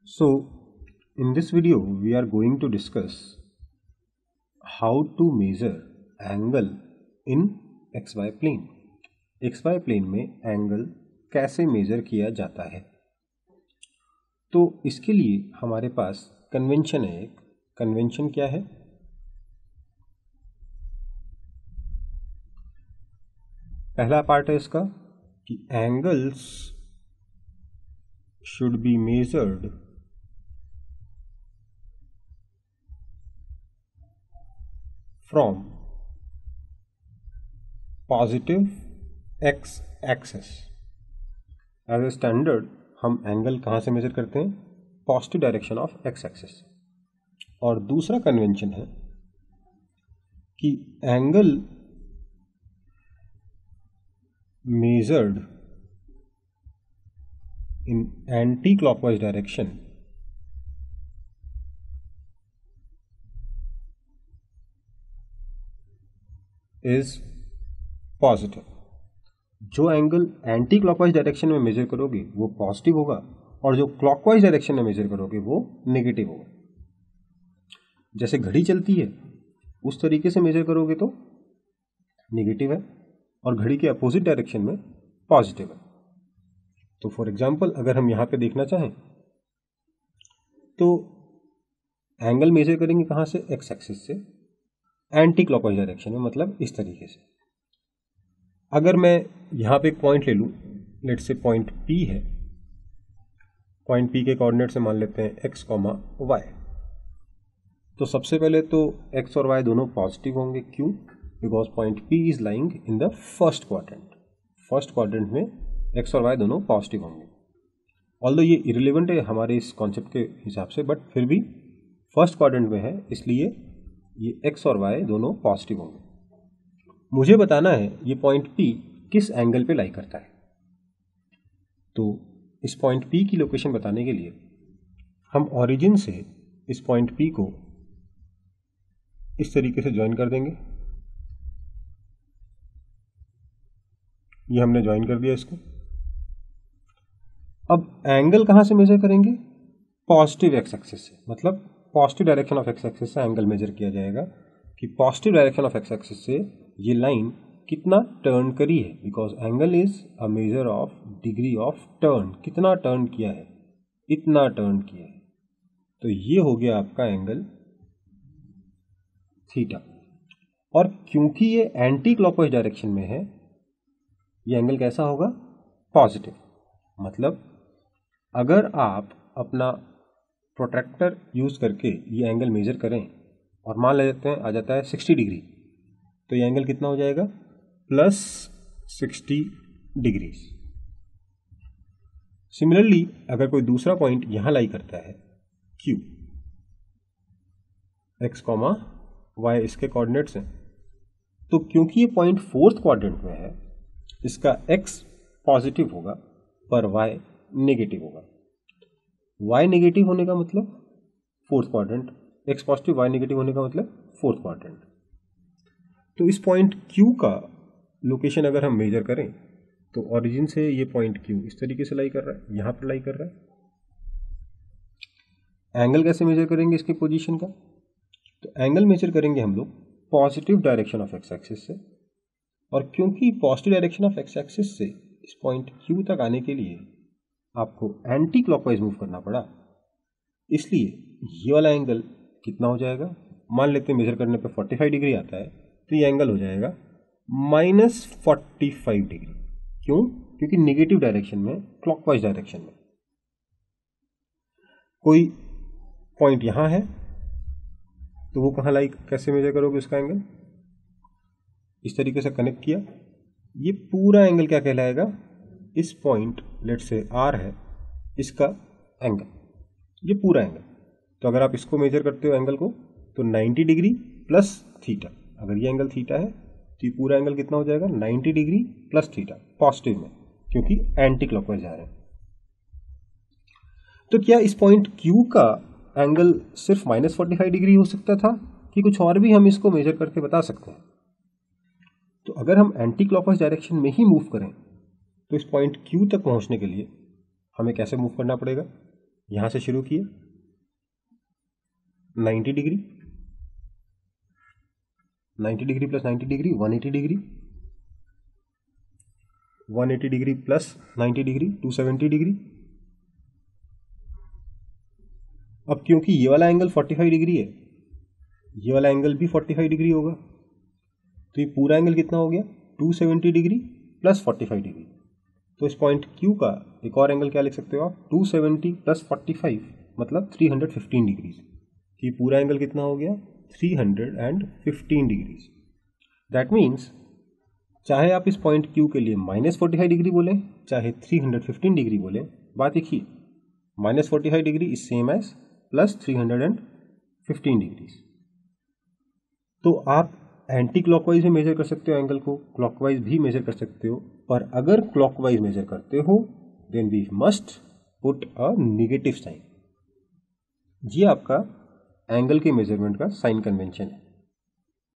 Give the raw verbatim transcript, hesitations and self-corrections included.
So, in this video, we are going to discuss how to measure angle in xy plane. xy plane में angle कैसे measure किया जाता है, तो इसके लिए हमारे पास कन्वेंशन है। एक कन्वेंशन क्या है? पहला पार्ट है इसका कि angles should be measured from positive x axis. As a standard हम एंगल कहाँ से मेजर करते हैं? Positive direction of x axis. और दूसरा कन्वेंशन है कि angle measured in anti-clockwise direction is positive। जो एंगल एंटी क्लॉकवाइज डायरेक्शन में मेजर करोगे वो पॉजिटिव होगा, और जो क्लॉकवाइज डायरेक्शन में मेजर करोगे वो नेगेटिव होगा। जैसे घड़ी चलती है उस तरीके से मेजर करोगे तो नेगेटिव है, और घड़ी के अपोजिट डायरेक्शन में पॉजिटिव है। तो फॉर एग्जांपल अगर हम यहाँ पे देखना चाहें तो एंगल मेजर करेंगे कहाँ से? एक्स एक्सिस से, एंटी क्लॉकवाइज डायरेक्शन में, मतलब इस तरीके से। अगर मैं यहाँ पे एक पॉइंट ले लूँ, लेट से पॉइंट पी है, पॉइंट पी के कोऑर्डिनेट से मान लेते हैं एक्स कॉमा वाई। तो सबसे पहले तो एक्स और वाई दोनों पॉजिटिव होंगे। क्यों? Because point P is lying in the first quadrant. First quadrant में एक्स और वाई दोनों पॉजिटिव होंगे। ऑल्दो ये इरिलेवेंट है हमारे इस कॉन्सेप्ट के हिसाब से, बट फिर भी फर्स्ट क्वाड्रेंट में है, इसलिए ये एक्स और वाई दोनों पॉजिटिव होंगे। मुझे बताना है ये पॉइंट P किस एंगल पे लाई करता है। तो इस पॉइंट P की लोकेशन बताने के लिए हम ओरिजिन से इस पॉइंट P को इस तरीके से ज्वाइन कर देंगे। ये हमने ज्वाइन कर दिया इसको। अब एंगल कहां से मेजर करेंगे? पॉजिटिव एक्स एक्सिस से, मतलब positive direction of x axis से एंगल मेजर किया जाएगा कि positive direction of x axis से ये लाइन कितना टर्न करी है। Because angle is a measure of degree of turn. कितना टर्न किया है? इतना टर्न किया है। तो ये हो गया आपका एंगल थीटा। और क्योंकि ये एंटी क्लॉकवाइज डायरेक्शन में है, ये एंगल कैसा होगा? पॉजिटिव। मतलब अगर आप अपना प्रोट्रैक्टर यूज करके ये एंगल मेजर करें और मान लेते हैं आ जाता है सिक्सटी डिग्री, तो ये एंगल कितना हो जाएगा? Plus sixty degrees. सिमिलरली अगर कोई दूसरा पॉइंट यहां लाई करता है Q, एक्स कॉमा वाई इसके कोऑर्डिनेट्स हैं, तो क्योंकि ये पॉइंट फोर्थ क्वाड्रेंट में है, इसका x पॉजिटिव होगा पर y नेगेटिव होगा। y नेगेटिव होने का मतलब fourth quadrant, x positive y negative होने का मतलब फोर्थ क्वाड्रेंट। तो इस पॉइंट Q का लोकेशन अगर हम मेजर करें तो ओरिजिन से ये पॉइंट Q इस तरीके से लाई कर रहा है, यहां पर लाई कर रहा है। एंगल कैसे मेजर करेंगे इसकी पोजीशन का? तो एंगल मेजर करेंगे हम लोग positive direction of x axis से, और क्योंकि positive direction of x axis से इस पॉइंट Q तक आने के लिए आपको एंटी क्लॉकवाइज मूव करना पड़ा, इसलिए ये वाला एंगल कितना हो जाएगा? मान लेते हैं मेजर करने पे पैंतालीस डिग्री आता है, तो ये एंगल हो जाएगा माइनस फोर्टी फाइव डिग्री। क्यों? क्योंकि नेगेटिव डायरेक्शन में, क्लॉकवाइज डायरेक्शन में। कोई पॉइंट यहां है तो वो कहां लाई, कैसे मेजर करोगे उसका एंगल? इस तरीके से कनेक्ट किया, ये पूरा एंगल क्या कहलाएगा? इस पॉइंट लेट से R है, इसका एंगल, ये पूरा एंगल। तो अगर आप इसको मेजर करते हो एंगल को, तो नाइंटी डिग्री प्लस थीटा। अगर ये एंगल थीटा है तो ये पूरा एंगल कितना हो जाएगा? Ninety degree plus theta, positive में, क्योंकि एंटी क्लॉकवाइज जा रहे हैं। तो क्या इस पॉइंट Q का एंगल सिर्फ माइनस फोर्टी फाइव डिग्री हो सकता था कि कुछ और भी हम इसको मेजर करके बता सकते हैं? तो अगर हम एंटी क्लॉकवाइज डायरेक्शन में ही मूव करें तो इस पॉइंट Q तक पहुंचने के लिए हमें कैसे मूव करना पड़ेगा? यहां से शुरू किए ninety degree, ninety degree plus ninety degree one eighty degree, one eighty degree plus ninety degree two seventy degree. अब क्योंकि ये वाला एंगल फोर्टी फाइव डिग्री है, ये वाला एंगल भी फोर्टी फाइव डिग्री होगा, तो ये पूरा एंगल कितना हो गया two seventy degree plus forty five degree. तो इस पॉइंट Q का एक और एंगल क्या लिख सकते हो आप, two seventy plus forty five मतलब थ्री हंड्रेड फिफ्टीन डिग्रीज। ये पूरा एंगल कितना हो गया three hundred fifteen degrees. That means चाहे आप इस पॉइंट Q के लिए माइनस फोर्टी फाइव डिग्री बोलें चाहे थ्री हंड्रेड फिफ्टीन डिग्री बोलें, बात एक ही, minus forty five degree is same as plus three hundred fifteen degrees. तो आप एंटी क्लॉकवाइज भी मेजर कर सकते हो एंगल को, क्लॉकवाइज भी मेजर कर सकते हो, पर अगर क्लॉकवाइज मेजर करते हो then we must put a negative sign. ये आपका एंगल के मेजरमेंट का साइन कन्वेंशन है।